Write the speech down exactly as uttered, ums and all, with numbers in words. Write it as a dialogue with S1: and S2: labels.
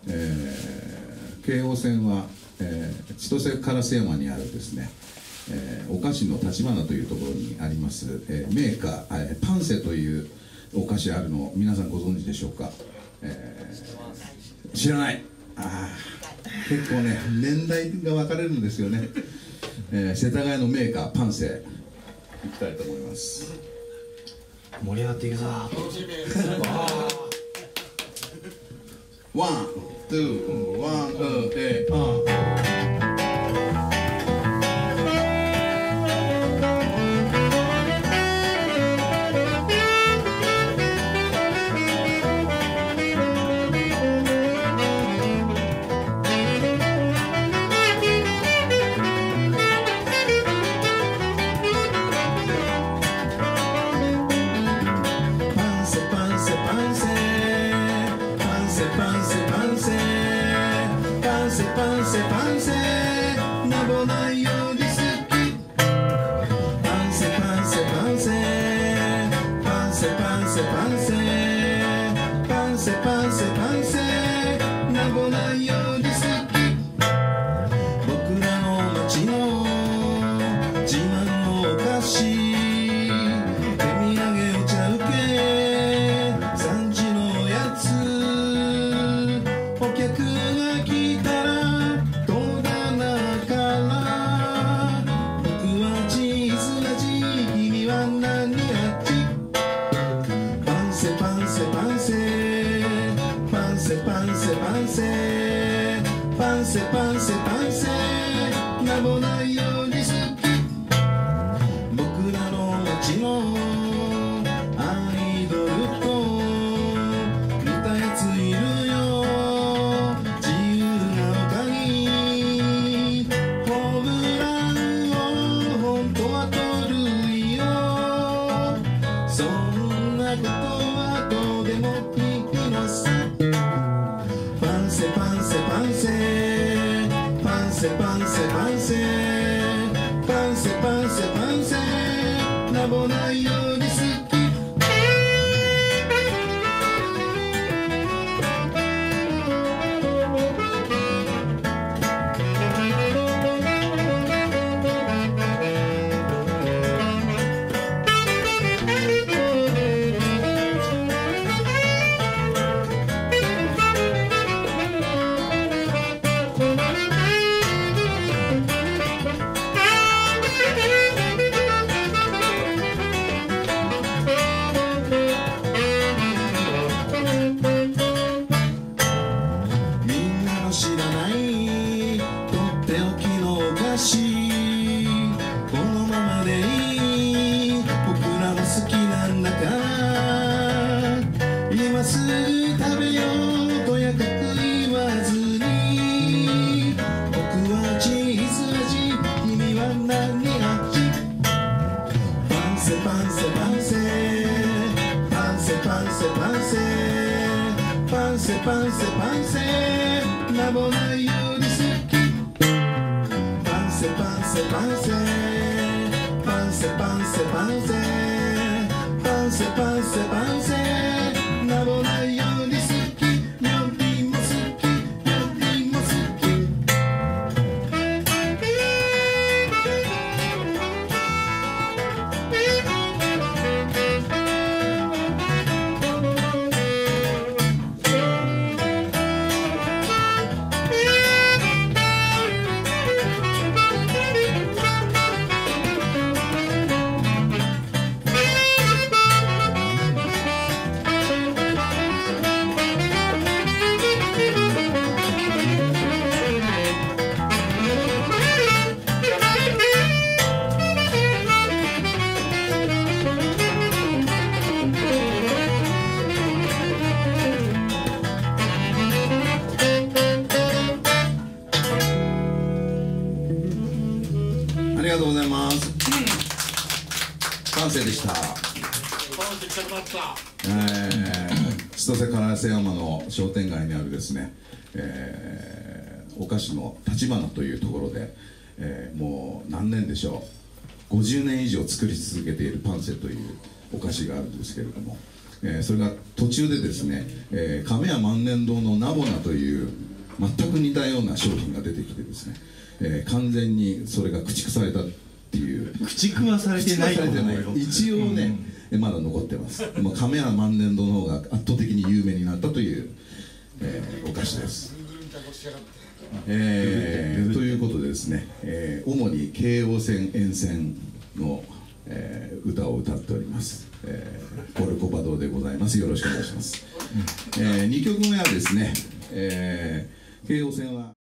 S1: えー、京王線は、えー、千歳烏山にあるですね、えー、お菓子の立花というところにあります、えー、メーカー、えー、パンセというお菓子あるの皆さんご存知でしょうか。えー、知らない。あ結構ね年代が分かれるんですよね。えー、世田谷のメーカーパンセいきたいと思います。
S2: 盛り上がっていくぞ。
S1: ワン、ツー、ワン、ツー、えー、ありがとうございます。完成でした。えー、千歳烏山の商店街にあるですね、えー、お菓子の立花というところで、えー、もう何年でしょう、ごじゅうねん以上作り続けているパンセというお菓子があるんですけれども、 えー、それが途中でですね、えー、亀屋万年堂のナボナという全く似たような商品が出てきてですね、えー、完全にそれが駆逐されたっていう。
S2: 駆逐はされてないと思うよ。
S1: 一応ね、うん、まだ残ってます。でも亀屋万年堂の方が圧倒的に有名になったという、えー、お菓子です。えー、ということでですね、えー、主に京王線沿線の、えー、歌を歌っております、えー、コルコバ堂でございます。よろしくお願いします。えー、にきょくめはですね、えー、京王線は